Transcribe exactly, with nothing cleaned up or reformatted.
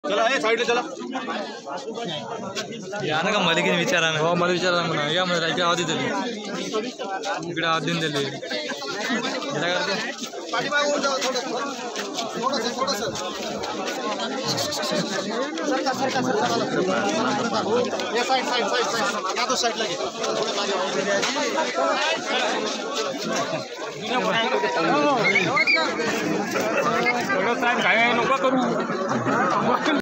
चला ए साइडला चला या ना का मलिकीने विचारा ना हो मला विचारा म्हणा या मला इकडे आधी दिली इकडे आधी दिली काय करते पाठीमागून जाऊ थोडं थोडं थोडं सरका सरका सरका या साइड साइड साइड साइड या तो साइडला घे थोडं मागे काय नको करू